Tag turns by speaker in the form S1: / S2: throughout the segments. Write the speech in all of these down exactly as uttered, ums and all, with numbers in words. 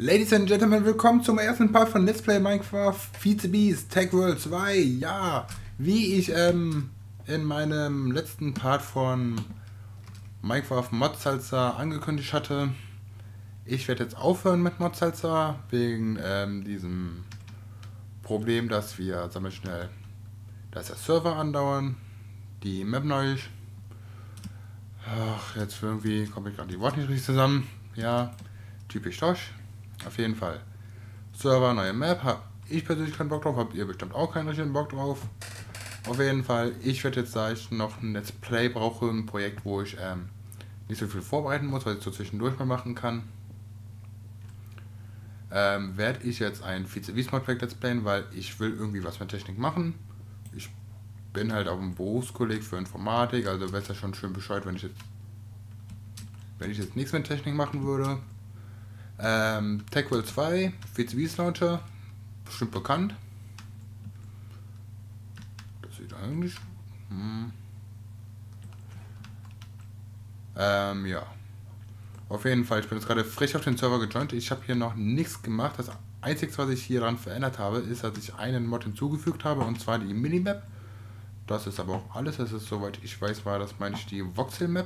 S1: Ladies and Gentlemen, willkommen zum ersten Part von Let's Play Minecraft Vizebeast Tech World zwei. Ja, wie ich ähm, in meinem letzten Part von Minecraft Mod Salsa angekündigt hatte, ich werde jetzt aufhören mit Mod Salsa wegen ähm, diesem Problem, dass wir, sagen wir schnell, dass der Server andauern, die Map neu ist. Ach, jetzt irgendwie komme ich gerade die Worte nicht richtig zusammen. Ja, typisch Tosch. Auf jeden Fall. Server, neue Map. Hab ich persönlich keinen Bock drauf. Habt ihr bestimmt auch keinen richtigen Bock drauf. Auf jeden Fall. Ich werde jetzt, da ich noch ein Let's Play brauche, ein Projekt, wo ich ähm, nicht so viel vorbereiten muss, weil ich so zwischendurch mal machen kann, ähm, werde ich jetzt ein Vizebeast-Mod-Projekt Let's Playen, weil ich will irgendwie was mit Technik machen. Ich bin halt auch ein Berufskolleg für Informatik, also wäre es ja schon schön Bescheid, wenn ich jetzt wenn ich jetzt nichts mit Technik machen würde. Ähm, Tech World zwei, Vizebeast Launcher, bestimmt bekannt. Das sieht eigentlich... Hm. Ähm, ja. Auf jeden Fall, ich bin jetzt gerade frisch auf den Server gejoint. Ich habe hier noch nichts gemacht. Das Einzige, was ich hier dran verändert habe, ist, dass ich einen Mod hinzugefügt habe, und zwar die Minimap. Das ist aber auch alles. Das ist, soweit ich weiß, war das, meine ich, die Voxel Map.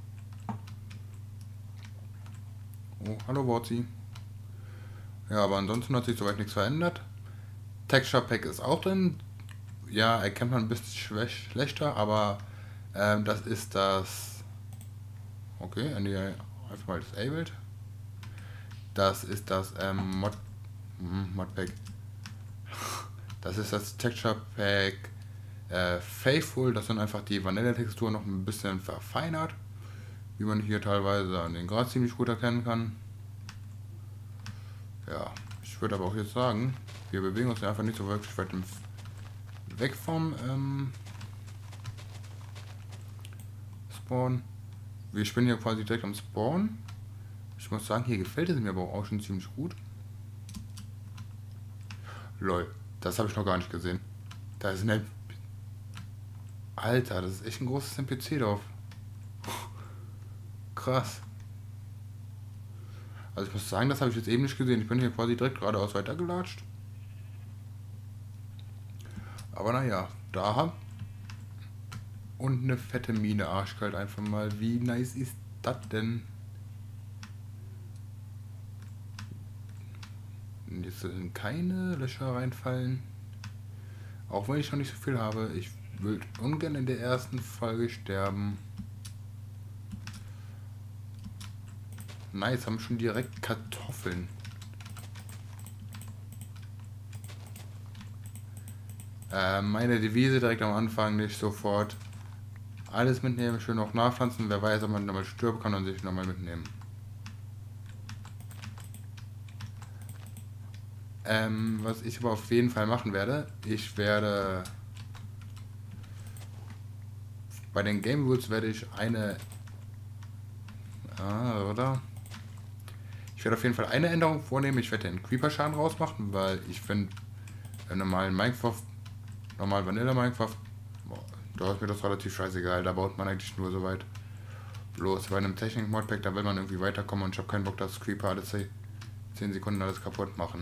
S1: Oh, hallo Wortzi. Ja, aber ansonsten hat sich soweit nichts verändert. Texture Pack ist auch drin. Ja, erkennt man ein bisschen schlechter, aber ähm, das ist das... Okay, einfach mal disabled. Das ist das ähm, Mod... Hm, Modpack. Das ist das Texture Pack äh, Faithful. Das sind einfach die Vanilla-Texturen noch ein bisschen verfeinert, wie man hier teilweise an den Grad ziemlich gut erkennen kann. Ja, ich würde aber auch jetzt sagen, wir bewegen uns einfach nicht so wirklich weit weg vom ähm, Spawn. Wir spielen hier quasi direkt am Spawn. Ich muss sagen, hier gefällt es mir aber auch schon ziemlich gut. Lol, das habe ich noch gar nicht gesehen. Da ist ein... Alter, das ist echt ein großes N P C drauf. Krass. Also ich muss sagen, das habe ich jetzt eben nicht gesehen. Ich bin hier quasi direkt geradeaus weitergelatscht. Aber naja, da. Und eine fette Mine, arschkalt einfach mal. Wie nice ist das denn? Jetzt sind keine Löcher reinfallen. Auch wenn ich noch nicht so viel habe. Ich will ungern in der ersten Folge sterben. Nice, haben schon direkt Kartoffeln. Äh, meine Devise direkt am Anfang, nicht sofort alles mitnehmen, schön auch nachpflanzen. Wer weiß, ob man nochmal stirbt, kann man sich nochmal mitnehmen. Ähm, was ich aber auf jeden Fall machen werde, ich werde bei den Game Rules werde ich eine ah, oder? Ich werde auf jeden Fall eine Änderung vornehmen. Ich werde den Creeper-Schaden rausmachen, weil ich finde, im normalen Minecraft, normal Vanilla Minecraft, boah, da ist mir das relativ scheißegal. Da baut man eigentlich nur so weit. Bloß bei einem Technik-Modpack, da will man irgendwie weiterkommen, und ich habe keinen Bock, dass Creeper alle zehn Sekunden alles kaputt machen.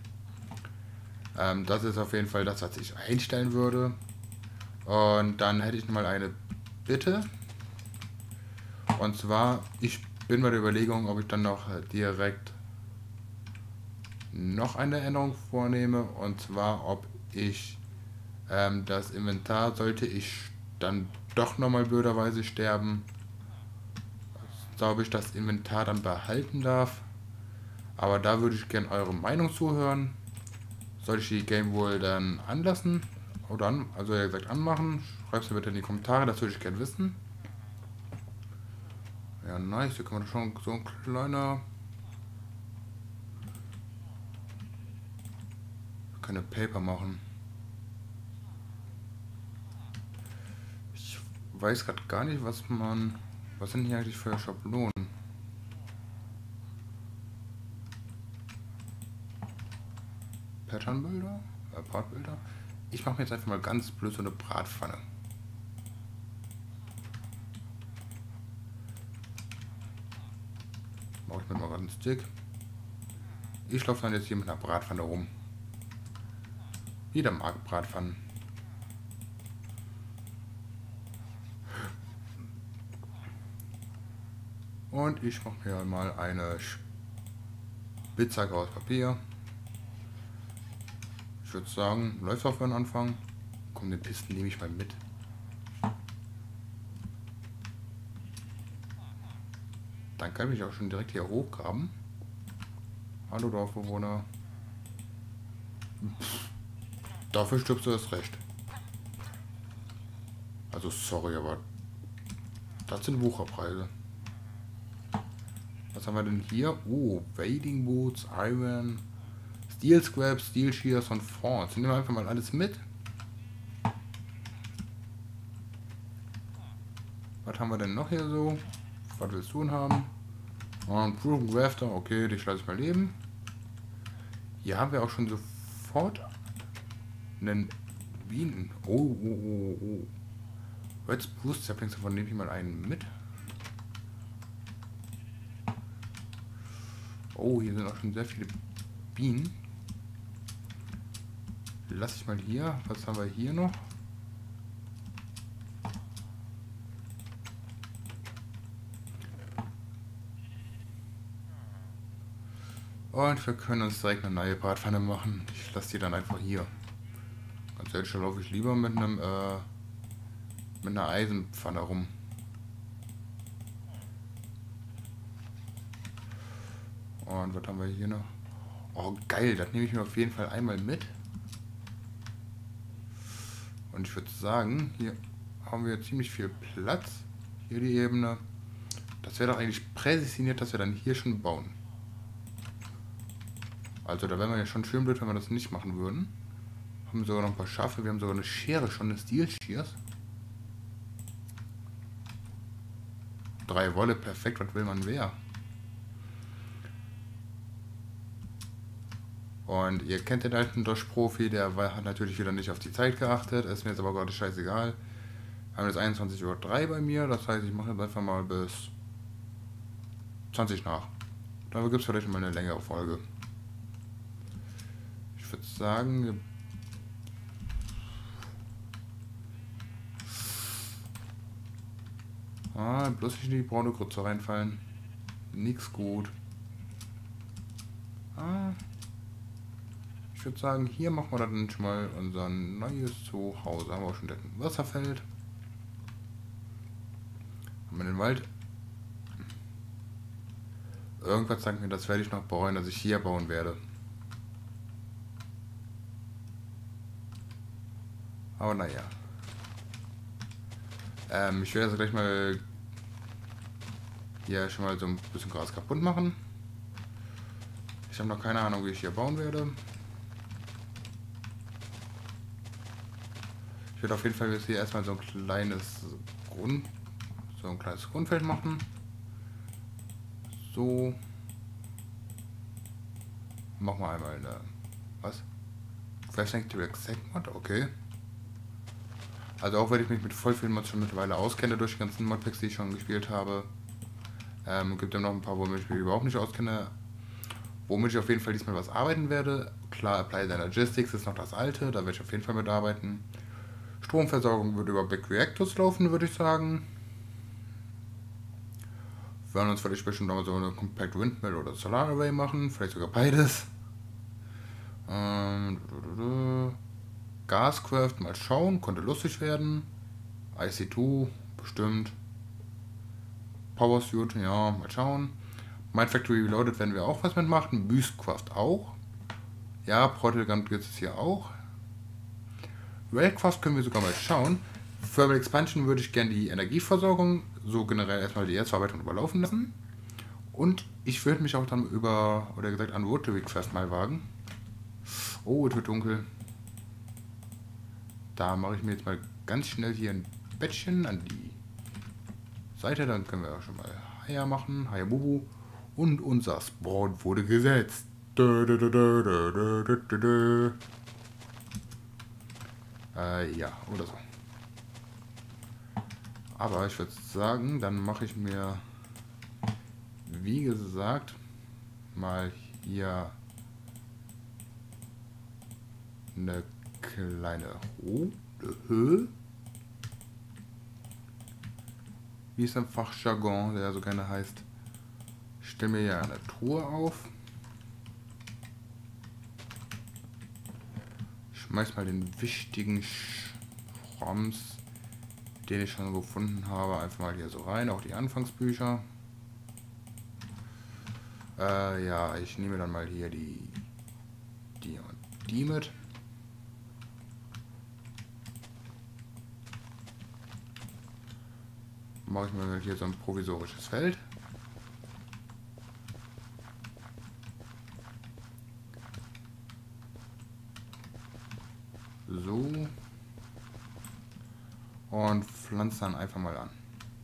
S1: Ähm, das ist auf jeden Fall das, was ich einstellen würde. Und dann hätte ich nochmal eine Bitte. Und zwar, ich bin bei der Überlegung, ob ich dann noch direkt noch eine Änderung vornehme. Und zwar, ob ich ähm, das Inventar, sollte ich dann doch nochmal blöderweise sterben, glaube ich, das Inventar dann behalten darf. Aber da würde ich gerne eure Meinung zuhören. Soll ich die Game wohl dann anlassen? Oder an, also ja gesagt anmachen? Schreibt es mir bitte in die Kommentare, das würde ich gerne wissen. Ja, nice, hier kann man schon so ein kleiner... Keine Paper machen. Ich weiß gerade gar nicht, was man... Was sind hier eigentlich für Schablonen? Patternbilder? Äh, Partbilder? Ich mache mir jetzt einfach mal ganz blöd so eine Bratpfanne. Mache ich mir mal gerade einen Stick. Ich laufe dann jetzt hier mit einer Bratpfanne rum. Jeder mag Bratpfannen. Und ich mache mir mal eine Spitzhacke aus Papier. Ich würde sagen, läuft auch für den Anfang. Komm, den Pisten nehme ich mal mit. Dann kann ich auch schon direkt hier hochgraben. Hallo Dorfbewohner. Pff, dafür stirbst du erst recht. Also sorry, aber das sind Wucherpreise. Was haben wir denn hier? Oh, Wading Boots, Iron, Steel Scraps, Steel Shears und Thorns. Nehmen wir einfach mal alles mit. Was haben wir denn noch hier so? Was willst du denn haben? Und Proven Grafter, okay, dich lasse ich mal leben. Hier haben wir auch schon sofort einen Bienen. Oh, oh, oh, oh. Red Spruce Saplings, davon nehme ich mal einen mit. Oh, hier sind auch schon sehr viele Bienen. Lass ich mal hier. Was haben wir hier noch? Und wir können uns direkt eine neue Bratpfanne machen. Ich lasse die dann einfach hier. Ganz ehrlich, da laufe ich lieber mit einem äh, mit einer Eisenpfanne rum. Und was haben wir hier noch? Oh geil, das nehme ich mir auf jeden Fall einmal mit. Und ich würde sagen, hier haben wir ziemlich viel Platz. Hier die Ebene. Das wäre doch eigentlich prädestiniert, dass wir dann hier schon bauen. Also da wären wir ja schon schön blöd, wenn wir das nicht machen würden. Haben sogar noch ein paar Schafe, wir haben sogar eine Schere, schon eine Steel Shears. Drei Wolle, perfekt, was will man mehr? Und ihr kennt den alten Dosh-Profi, der hat natürlich wieder nicht auf die Zeit geachtet, ist mir jetzt aber gerade scheißegal. Wir haben jetzt einundzwanzig Uhr drei bei mir, das heißt, ich mache jetzt einfach mal bis zwanzig nach. Dafür gibt es vielleicht mal eine längere Folge. Ich würde sagen, ah, bloß nicht in die braune Grütze reinfallen. Nix gut. Ah. Ich würde sagen, hier machen wir dann schon mal unser neues Zuhause. Haben wir auch schon ein Wasserfeld. Haben wir den Wald. Irgendwas sagt mir, das werde ich noch bereuen, dass ich hier bauen werde. Aber naja. Ähm, ich werde jetzt gleich mal hier schon mal so ein bisschen Gras kaputt machen. Ich habe noch keine Ahnung, wie ich hier bauen werde. Ich werde auf jeden Fall jetzt hier erstmal so ein kleines Grund, so ein kleines Grundfeld machen. So. Machen wir einmal eine, was? Flashlight Direct Segment, okay. Also auch wenn ich mich mit voll vielen Mods schon mittlerweile auskenne durch die ganzen Modpacks, die ich schon gespielt habe. Ähm, gibt ja noch ein paar, womit ich mich überhaupt nicht auskenne. Womit ich auf jeden Fall diesmal was arbeiten werde. Klar, Applied Energistics ist noch das alte, da werde ich auf jeden Fall mitarbeiten. Stromversorgung wird über Back Reactors laufen, würde ich sagen. Wir werden uns vielleicht bestimmt noch mal so eine Compact Windmill oder Solar Array machen, vielleicht sogar beides. Ähm, Gascraft, mal schauen, konnte lustig werden. I C zwei, bestimmt. Power Suit, ja, mal schauen. Mind Factory Reloaded werden wir auch was mitmachen. Beastcraft auch. Ja, Portal-Gun gibt es hier auch. Railcraft können wir sogar mal schauen. Thermal Expansion würde ich gerne die Energieversorgung, so generell erstmal die Erzverarbeitung überlaufen lassen. Und ich würde mich auch dann über, oder gesagt, an Rotary Craft mal wagen. Oh, es wird dunkel. Da mache ich mir jetzt mal ganz schnell hier ein Bettchen an die Seite, dann können wir auch schon mal Haya machen, Haya Bubu. Und unser Spawn wurde gesetzt. Dö, dö, dö, dö, dö, dö, dö, dö. Äh, ja, oder so. Aber ich würde sagen, dann mache ich mir, wie gesagt, mal hier eine kleine Höhe. Wie es im Fachjargon, der so gerne heißt. Ich stelle mir hier eine Truhe auf. Schmeiß mal den wichtigen Schrams, den ich schon gefunden habe, einfach mal hier so rein. Auch die Anfangsbücher. Äh, ja, ich nehme dann mal hier die, die und die mit. Mache ich mir hier so ein provisorisches Feld. So. Und pflanze dann einfach mal an.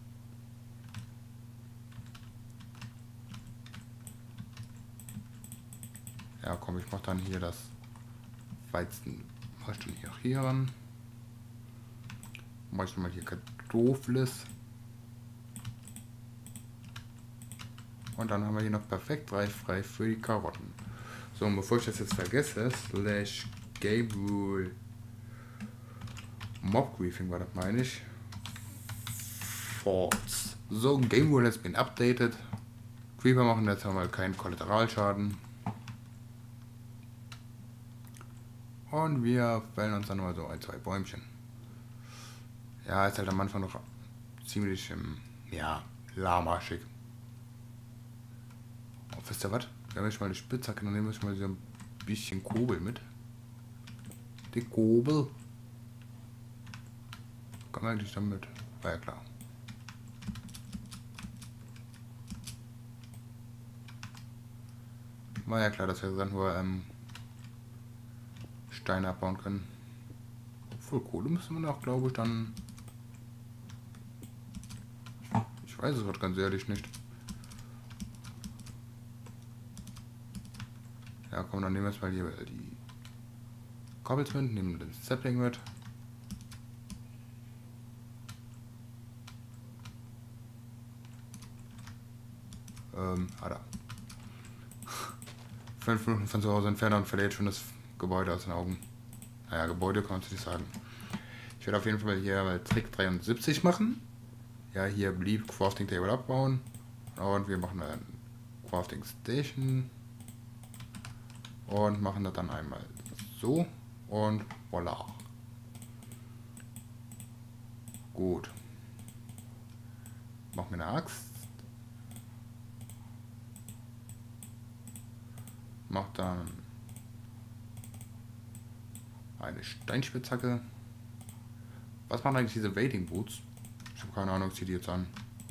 S1: Ja, komm, ich mache dann hier das Weizen. Mache ich dann hier, hier ran. Mache ich dann mal hier Kartoffeles. Und dann haben wir hier noch perfekt reifrei für die Karotten. So, und bevor ich das jetzt vergesse, slash Gabriel Mob Briefing war das, meine ich. False. So, Game Rule has been updated. Creeper machen jetzt einmal keinen Kollateralschaden. Und wir fällen uns dann mal so ein, zwei Bäumchen. Ja, ist halt am Anfang noch ziemlich, ähm, ja, lahmarschig. Oh, wisst ihr was? Wir haben jetzt mal eine Spitzhacke, dann nehmen wir mal so ein bisschen Kobel mit. Die Kobel. Kann man eigentlich damit? War ja klar. War ja klar, dass wir dann nur ähm, Steine abbauen können. Voll Kohle müssen wir auch, glaube ich, dann. Ich weiß es gerade ganz ehrlich nicht. Ja, komm, dann nehmen wir jetzt mal hier die Kobbels mit, nehmen den Sapling mit. Ähm, ah da. Fünf Minuten von zu Hause entfernt und verliert schon das Gebäude aus den Augen. Naja, Gebäude kann man nicht sagen. Ich werde auf jeden Fall hier mal Trick dreiundsiebzig machen. Ja, hier blieb Crafting Table abbauen. Und wir machen eine Crafting Station. Und machen das dann einmal so. Und voilà. Gut. Machen wir eine Axt. Macht dann eine Steinspitzhacke. Was machen eigentlich diese Wading Boots? Ich habe keine Ahnung, ich ziehe die jetzt an.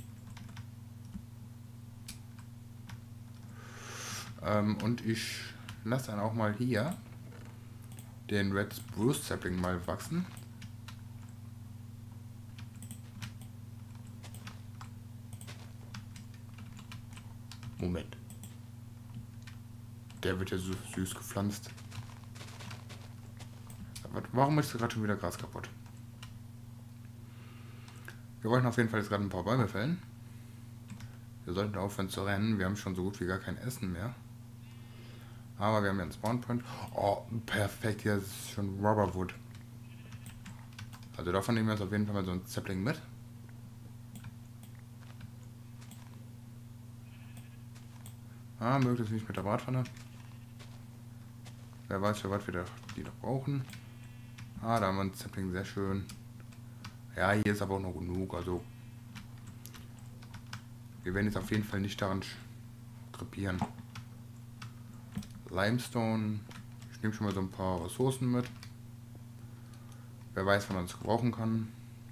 S1: Ähm, und ich lasse dann auch mal hier den Red Spruce Sapling mal wachsen. Moment. Der wird ja so süß gepflanzt. Warum ist gerade schon wieder Gras kaputt? Wir wollten auf jeden Fall jetzt gerade ein paar Bäume fällen. Wir sollten aufhören zu rennen. Wir haben schon so gut wie gar kein Essen mehr. Aber wir haben ja einen Spawnpoint. Oh, perfekt. Hier ist schon Rubberwood. Also davon nehmen wir jetzt auf jeden Fall mal so ein Sapling mit. Ah, möglichst nicht mit der Bratpfanne. Wer weiß, für was wir die noch brauchen. Ah, da haben wir ein Sapling, sehr schön. Ja, hier ist aber auch noch genug, also wir werden jetzt auf jeden Fall nicht daran krepieren. Limestone, ich nehme schon mal so ein paar Ressourcen mit. Wer weiß, wann man es gebrauchen kann.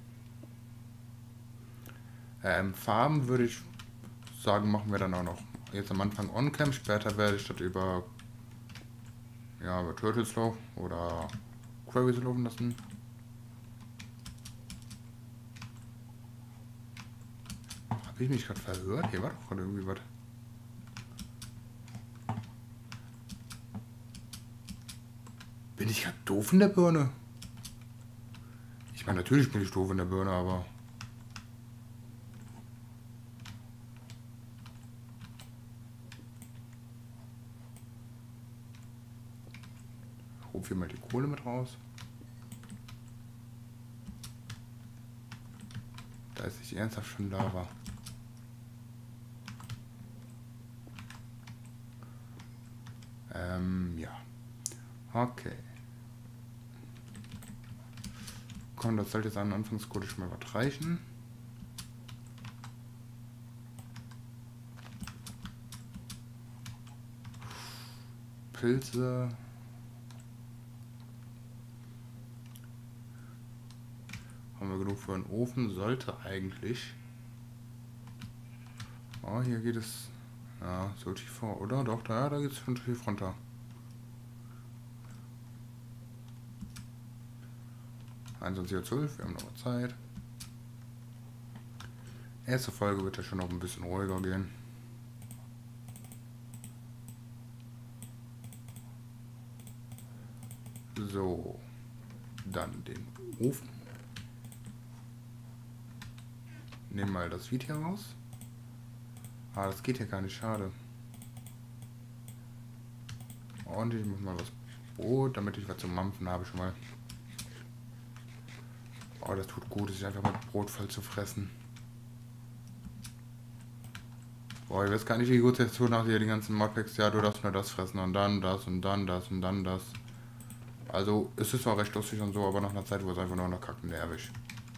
S1: Ähm, Farben würde ich sagen, machen wir dann auch noch. Jetzt am Anfang On-Cam, später werde ich das über, ja, über Turtleslow oder Queries laufen lassen. Habe ich mich gerade verhört? Hier war doch gerade irgendwie was. Bin ich gerade doof in der Birne? Ich meine, natürlich bin ich doof in der Birne, aber... hol hier mal die Kohle mit raus. Da ist nicht ernsthaft schon Lava. Ähm, ja. Okay. Komm, das sollte jetzt an Anfangscode schon mal was reichen. Pilze. Haben wir genug für einen Ofen? Sollte eigentlich. Oh, hier geht es. Ja, so tief vor, oder? Doch, da, da geht es schon tief runter. einundzwanzig Uhr zwölf, wir haben noch Zeit. Erste Folge wird ja schon noch ein bisschen ruhiger gehen. So, dann den Ofen. Nehmen mal das Video raus. Ah, das geht hier gar nicht, schade. Und ich muss mal was Brot, damit ich was zum Mampfen habe schon mal. Oh, das tut gut, sich einfach mit Brot voll zu fressen. Boah, ich weiß gar nicht, wie gut es tut nach dir die ganzen Modpacks. Ja, du darfst nur das fressen und dann das und dann das und dann das. Also, es ist zwar recht lustig und so, aber nach einer Zeit wurde es einfach nur noch kacken nervig.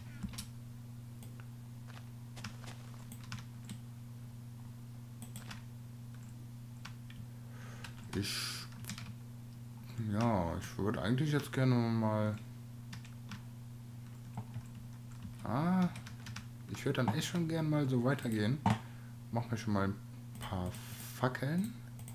S1: Ich... Ja, ich würde eigentlich jetzt gerne mal... Ah, ich würde dann echt schon gerne mal so weitergehen. Mach mir schon mal ein paar Fackeln.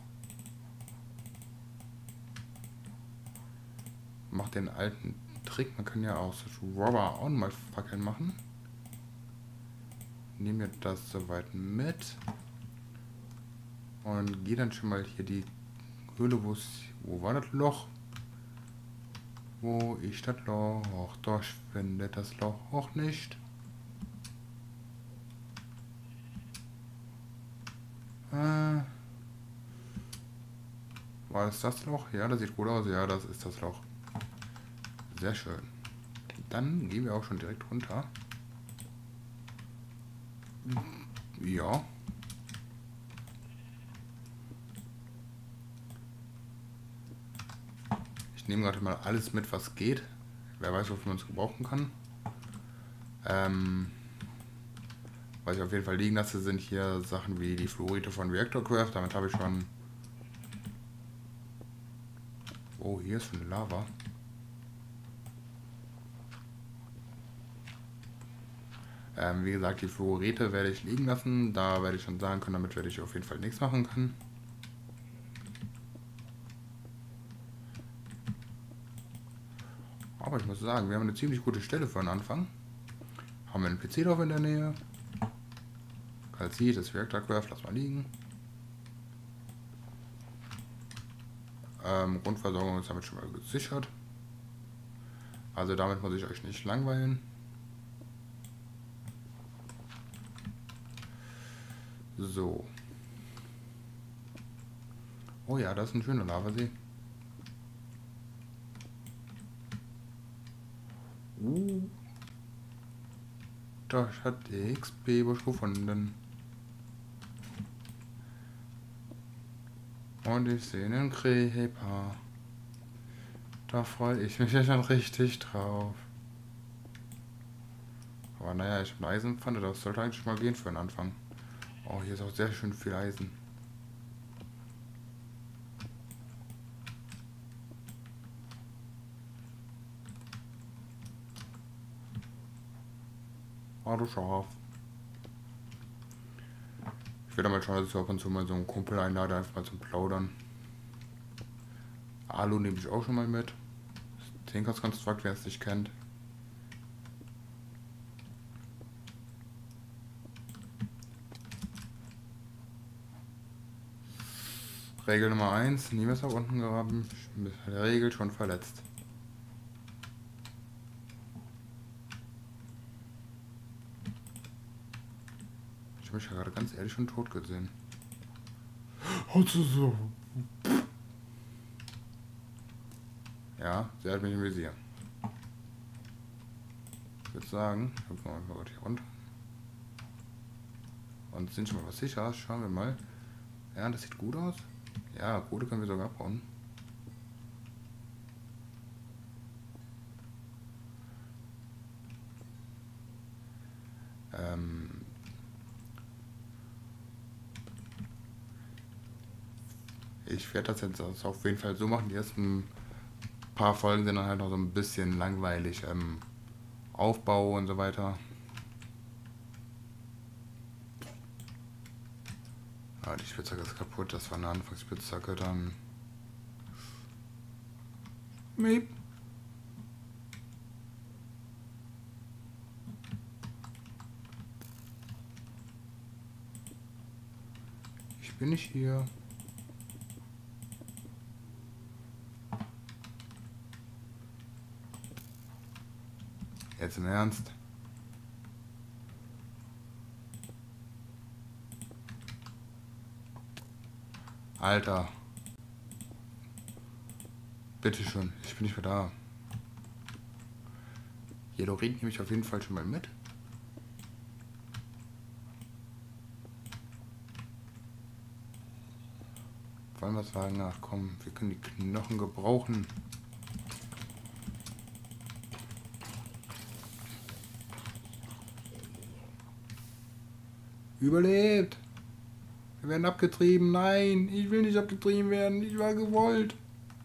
S1: Mach den alten Trick, man kann ja aus Rubber auch mal Fackeln machen. Nehme mir das soweit mit. Und gehe dann schon mal hier die Höhle, wo es... Wo war das Loch? Wo ist das Loch? Doch, ich finde das Loch auch nicht. Äh, war das das Loch? Ja, das sieht gut aus. Ja, das ist das Loch. Sehr schön. Dann gehen wir auch schon direkt runter. Ja. Ich nehme gerade mal alles mit, was geht. Wer weiß, wofür man es gebrauchen kann. Ähm, was ich auf jeden Fall liegen lasse, sind hier Sachen wie die Fluorite von Reactorcraft. Damit habe ich schon... Oh, hier ist eine Lava. Ähm, wie gesagt, die Fluorite werde ich liegen lassen. Da werde ich schon sagen können, damit werde ich auf jeden Fall nichts machen können. Aber ich muss sagen, wir haben eine ziemlich gute Stelle für den Anfang. Haben wir einen P C drauf in der Nähe. Kalzit, das Reactorcraft, lass mal liegen. Ähm, Grundversorgung ist damit schon mal gesichert. Also damit muss ich euch nicht langweilen. So. Oh ja, das ist ein schöner Lavasee. Uh. Da hat die X P gefunden. Und ich sehe einen Creeper. Da freue ich mich ja schon richtig drauf. Aber naja, ich habe eine Eisenpfanne, das sollte eigentlich mal gehen für den Anfang. Oh, hier ist auch sehr schön viel Eisen. Ah, du Schaf. Ich werde mal schauen, dass ich ab und zu mal so einen Kumpel einlade, einfach mal zum Plaudern. Alu nehme ich auch schon mal mit. Tinkerskonstrukt, wer es nicht kennt. Regel Nummer eins, nie Messer unten graben. Ich bin mit der Regel schon verletzt. Ich habe mich ja gerade ganz ehrlich schon tot gesehen. Also so. Ja, sie hat mich im Visier. Ich würde sagen, gucken wir mal hier runter. Und sind schon mal was sicher. Schauen wir mal. Ja, das sieht gut aus. Ja, Kohle können wir sogar abbauen. Ähm ich werde das jetzt auf jeden Fall so machen. Die ersten paar Folgen sind dann halt noch so ein bisschen langweilig. Ähm, Aufbau und so weiter. Ah, die Spitzhacke ist kaputt. Das war eine Anfangsspitzhacke dann. Miep. Ich bin nicht hier. Jetzt im Ernst. Alter. Bitteschön, ich bin nicht mehr da. Jedorin nehme ich auf jeden Fall schon mal mit. Wollen wir sagen, ach komm, wir können die Knochen gebrauchen. Überlebt! Wir werden abgetrieben. Nein, ich will nicht abgetrieben werden. Ich war gewollt.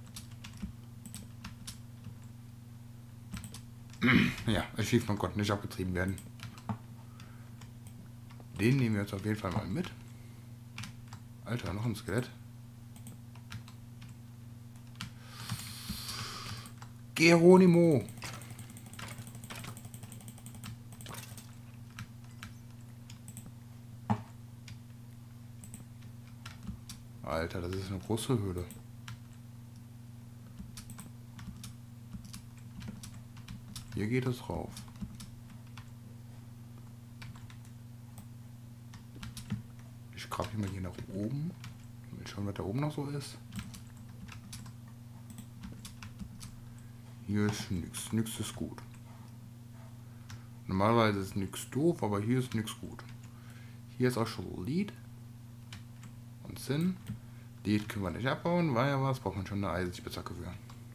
S1: Ja, Achievement konnte nicht abgetrieben werden. Den nehmen wir jetzt auf jeden Fall mal mit. Alter, noch ein Skelett. Geronimo. Alter, das ist eine große Höhle. Hier geht es rauf. Ich grabe hier mal hier nach oben. Mal schauen, was da oben noch so ist. Hier ist nichts. Nichts ist gut. Normalerweise ist nichts doof, aber hier ist nichts gut. Hier ist auch schon Lead. Und Sinn. Lead können wir nicht abbauen, weil ja was braucht man schon eine Eisenspitzhacke für.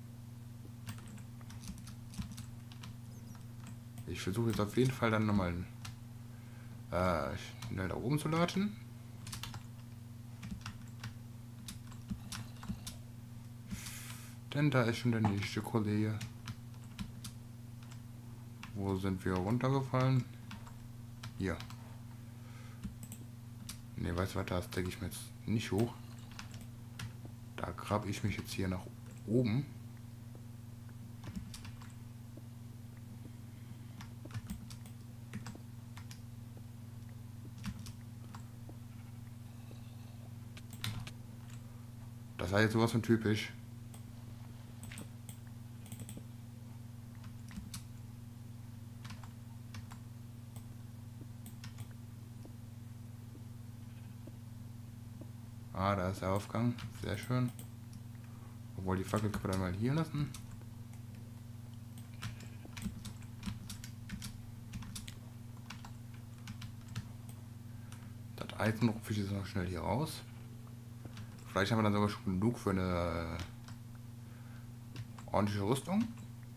S1: Ich versuche jetzt auf jeden Fall dann nochmal äh, schnell da oben zu latschen. Denn da ist schon der nächste Kollege. Wo sind wir runtergefallen? Hier. Ne, weißt du was, das denke ich mir jetzt nicht hoch. Da grabe ich mich jetzt hier nach oben. Das war jetzt sowas von typisch. Ah, da ist der Aufgang. Sehr schön. Obwohl die Fackel können wir dann mal hier lassen. Das Eisen rupfe ich jetzt noch schnell hier raus. Vielleicht haben wir dann sogar schon genug für eine ordentliche Rüstung.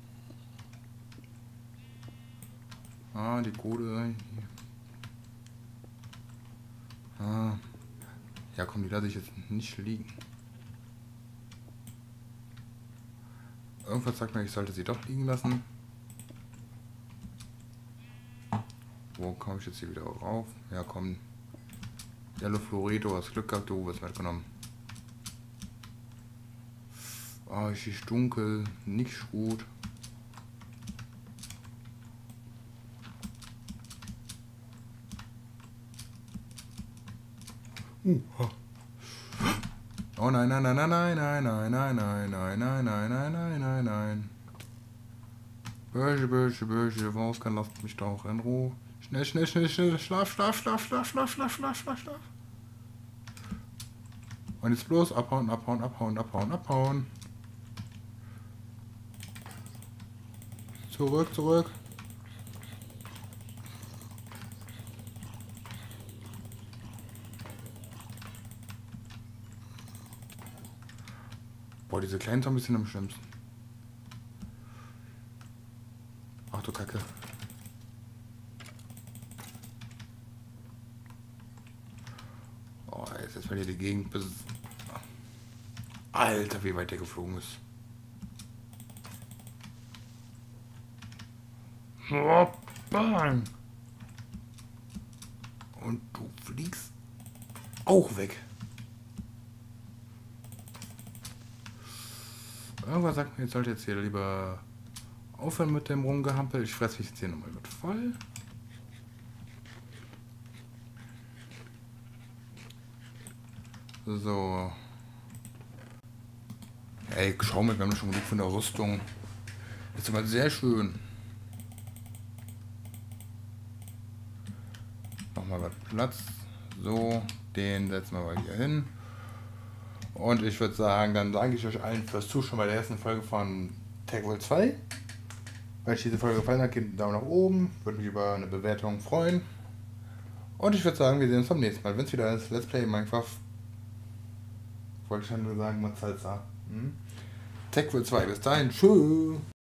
S1: Ah, die Kohle. Ah. Ja, komm, die lasse ich jetzt nicht liegen. Irgendwas sagt mir, ich sollte sie doch liegen lassen. Wo komme ich jetzt hier wieder rauf? Ja, komm. Yellow Florido, hast Glück gehabt, du wirst mitgenommen. Ah, es ist dunkel, nicht gut. Uh. Oh nein, nein, nein, nein, nein, nein, nein, nein, nein, nein, nein, nein, nein, nein, nein, nein. Böse, böse, böse, Wolfgang, lasst mich doch in Ruhe. Schnell, schnell, schnell, schnell, schlaf, schlaf, schlaf, schlaf, schlaf, schlaf, schlaf, schlaf, schlaf. Und jetzt bloß abhauen, abhauen, abhauen, abhauen, abhauen. Zurück, zurück. Boah, diese kleinen Zombies sind am schlimmsten. Ach du Kacke. Oh, jetzt ist mal hier die Gegend bis... Alter, wie weit der geflogen ist. Oh, bang. Und du fliegst auch weg. Irgendwas sagt mir, jetzt sollte jetzt hier lieber aufhören mit dem Rumgehampel. Ich fresse mich jetzt hier nochmal mit voll. So. Ey, schau mal, wir haben schon genug von der Rüstung. Das ist immer sehr schön. Nochmal was Platz. So, den setzen wir mal hier hin. Und ich würde sagen, dann danke ich euch allen fürs Zuschauen bei der ersten Folge von Tech World zwei. Wenn euch diese Folge gefallen hat, gebt einen Daumen nach oben. Würde mich über eine Bewertung freuen. Und ich würde sagen, wir sehen uns beim nächsten Mal, wenn es wieder ist. Let's Play Minecraft. Wollte ich ja nur sagen, Mazalza. Hm? Tech World zwei. Bis dahin. Tschüss.